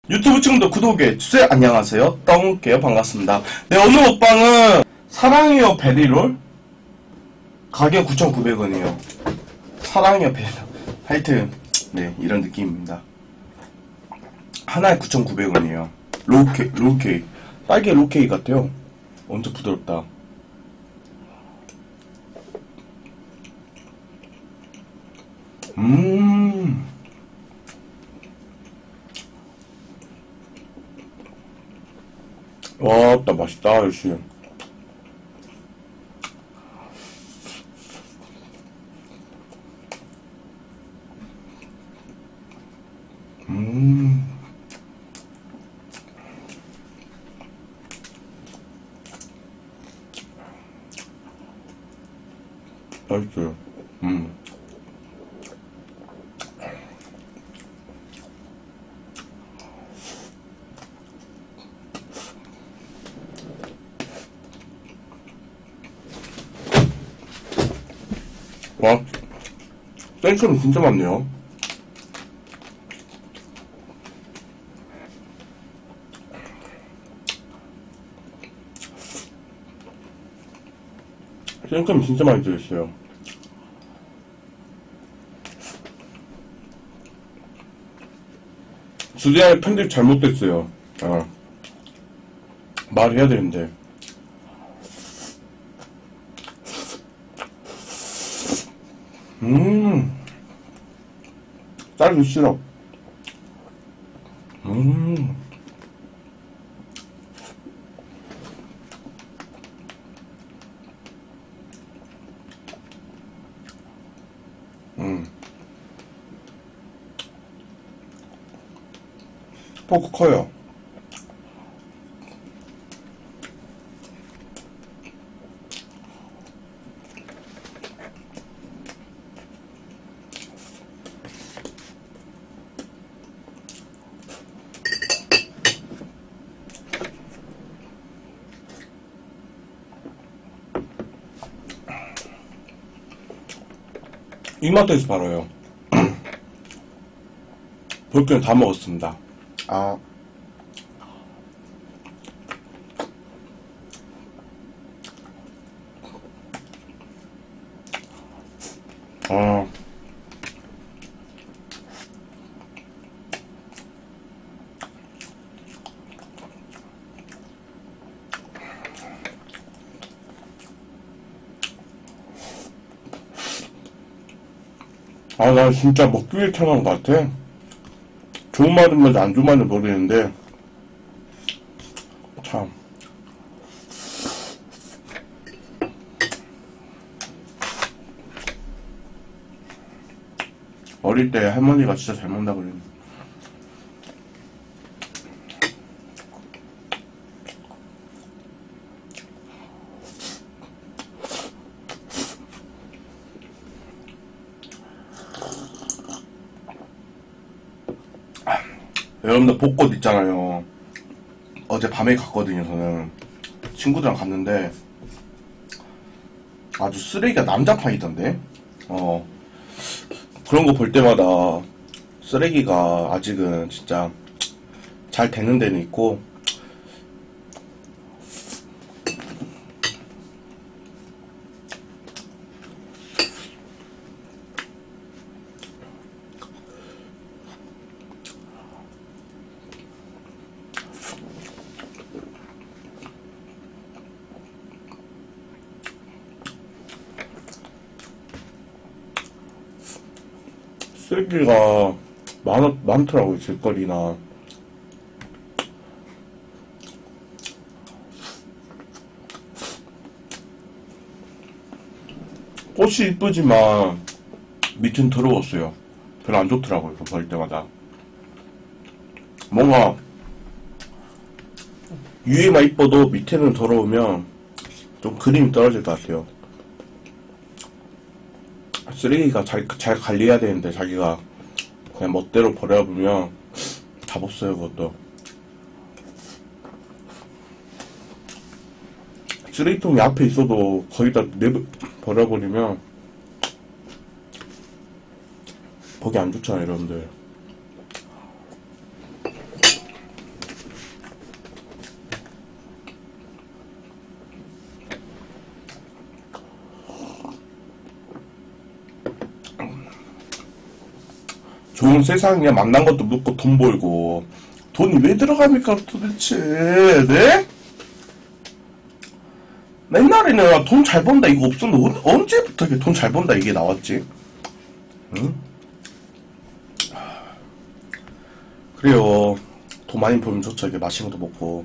유튜브 친구들 구독해주세요. 안녕하세요. 떠올게요. 반갑습니다. 네, 오늘 먹방은 사랑해요 베리롤 가격 9,900원이에요. 사랑해요 베리롤. 하여튼 네, 이런 느낌입니다. 하나에 9,900원이에요. 롤케이크 딸기 롤케이크 같아요. 엄청 부드럽다. 와, 나 맛있다, 역시. 맛있어요. 와, 생크림 진짜 많네요. 생크림 진짜 많이 들어있어요. 주디아의 편집 잘못됐어요. 말해야 되는데. 딸기 시럽. 포크 커요. 이마트에서 팔아요. 볼게는 다 먹었습니다. 아. 나 진짜 먹기 위해 태어난 것 같아. 좋은 말은 뭔지 안 좋은 말은 모르겠는데, 참. 어릴 때 할머니가 진짜 잘 먹는다 그랬는데. 여러분들 벚꽃 있잖아요. 어제 밤에 갔거든요. 저는 친구들이랑 갔는데 아주 쓰레기가 남자파이던데. 그런 거 볼 때마다 쓰레기가 아직은 진짜 잘 되는 데는 있고, 쓰레기가 많더라고요, 길거리나. 꽃이 이쁘지만 밑은 더러웠어요. 별로 안 좋더라고요, 그거 볼 때마다. 뭔가 위에만 이뻐도 밑에는 더러우면 좀 그림이 떨어질 것 같아요. 쓰레기가 잘 관리해야 되는데 자기가 그냥 멋대로 버려보면 답 없어요. 그것도 쓰레기통이 앞에 있어도 거기다 버려버리면 보기 안 좋잖아요, 여러분들. 좋은 세상이야. 만난 것도 묻고 돈 벌고. 돈이 왜 들어갑니까 도대체? 네? 옛날에는 돈 잘 번다 이거 없었는데 언제부터 이렇게 돈 잘 번다 이게 나왔지? 응? 그래요. 돈 많이 벌면 좋죠. 이게 맛있는 것도 먹고.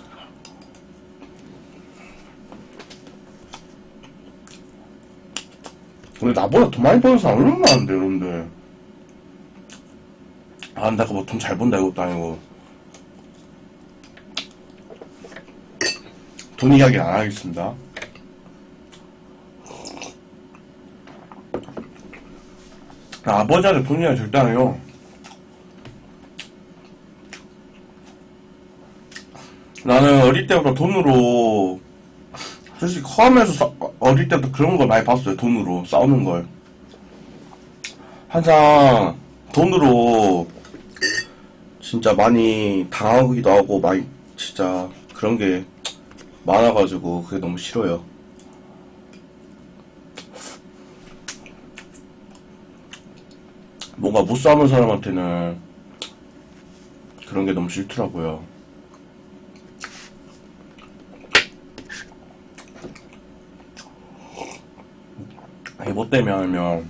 근데 나보다 돈 많이 버는 사람 얼마나 많은데 여러분들. 아 내가 뭐 돈 잘 번다 이것도 아니고. 돈 이야기 안 하겠습니다. 아버지한테 돈 이야기 절대 안 해요. 나는 어릴 때부터 돈으로 솔직히 커가면서 어릴 때부터 그런 걸 많이 봤어요. 돈으로 싸우는 걸. 항상 돈으로 진짜 많이 당하기도 하고 많이 진짜 그런 게 많아가지고 그게 너무 싫어요. 뭔가 못 싸우는 사람한테는 그런 게 너무 싫더라고요. 이게 뭐 때문에 하면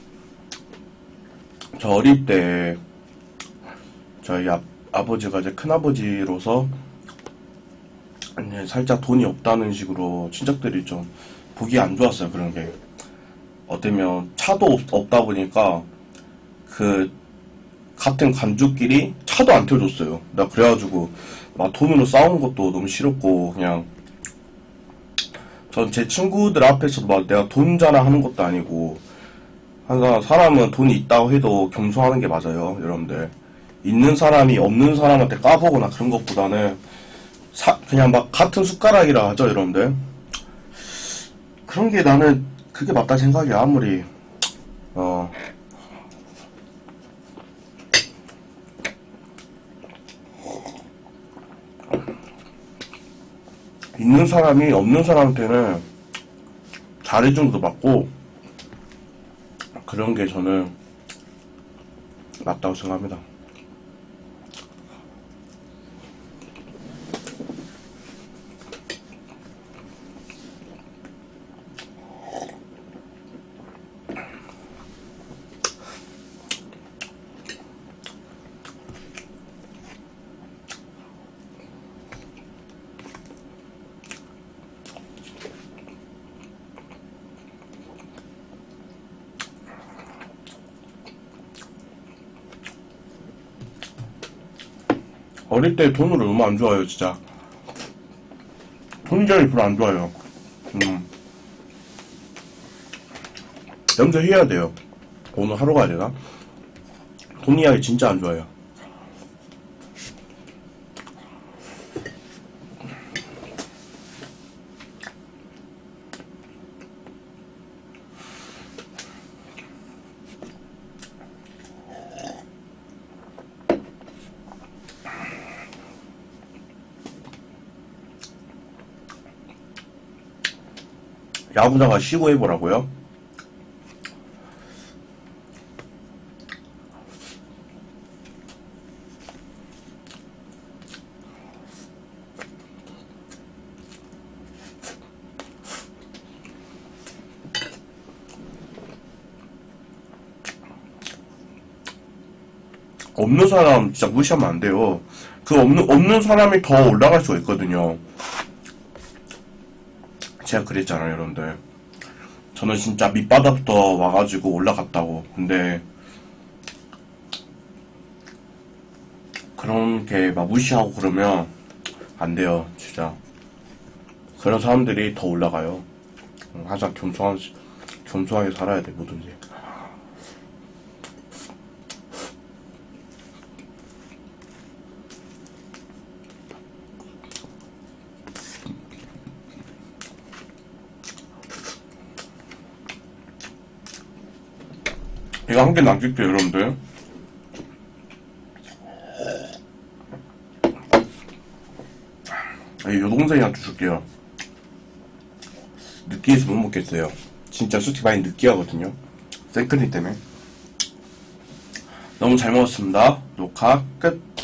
저 어릴 때 저희 아버지가 이제 큰아버지로서 이제 살짝 돈이 없다는 식으로 친척들이 좀 보기 안 좋았어요. 그런 게 어쩌면 차도 없다 보니까 그 같은 관주끼리 차도 안 태워줬어요. 나 그래가지고 막 돈으로 싸운 것도 너무 싫었고 그냥 전 제 친구들 앞에서도 막 내가 돈 자랑하는 것도 아니고 항상 사람은 돈이 있다고 해도 겸손하는 게 맞아요. 여러분들 있는 사람이 없는 사람한테 까보거나 그런 것보다는 그냥 막 같은 숟가락이라 하죠. 여러분들 그런 게 나는 그게 맞다 생각이야. 아무리 있는 사람이 없는 사람한테는 잘해준 것도 맞고 그런 게 저는 맞다고 생각합니다. 어릴 때 돈으로 너무 안 좋아요. 진짜 돈자리 별로 안 좋아요. 염두해야 돼요. 오늘 하러 가야 되나? 돈 이야기 진짜 안 좋아요. 야구장가 쉬고 해보라고요? 없는 사람 진짜 무시하면 안 돼요. 그 없는 사람이 더 올라갈 수가 있거든요. 제가 그랬잖아요, 여러분들. 저는 진짜 밑바닥부터 와가지고 올라갔다고. 근데 그렇게 막 무시하고 그러면 안 돼요, 진짜. 그런 사람들이 더 올라가요. 항상 겸손하게 살아야 돼, 뭐든지. 이거 한 개 남길게요, 여러분들. 여동생한테 줄게요. 느끼해서 못 먹겠어요. 진짜 솔직히 많이 느끼하거든요. 생크림 때문에. 너무 잘 먹었습니다. 녹화 끝.